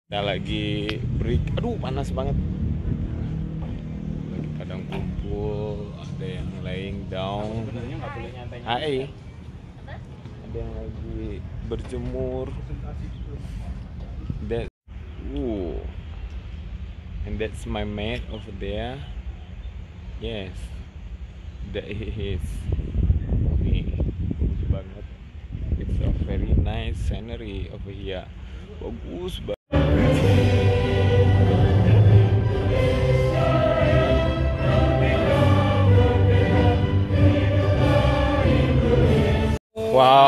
Kita lagi break. Aduh, panas banget. Lagi kadang kumpul, ada yang laying down. Hai. Ada yang lagi berjemur. That and that's my mate over there. Yes. That is. Nih, bagus banget. It's a very nice scenery over here. Bagus banget. Wow.